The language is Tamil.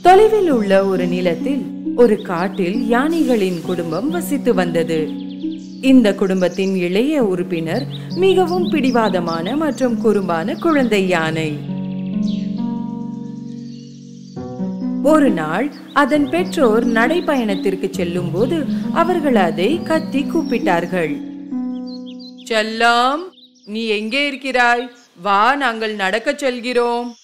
தொலைவில் உள்ள ஒரு நிலத்தில் ஒரு காட்டில் யானைகளின் குடும்பம் வசித்து வந்தது. இந்த குடும்பத்தின் இளைய உறுப்பினர் மிகவும் பிடிவாதமான மற்றும் குறும்பான குழந்தை யானை. ஒரு நாள் அதன் பெற்றோர் நடைப்பயணத்திற்கு செல்லும் போது அவர்கள் அதை கத்தி கூப்பிட்டார்கள். செல்லம், நீ எங்கே இருக்கிறாய்? வா, நாங்கள் நடக்க செல்கிறோம்.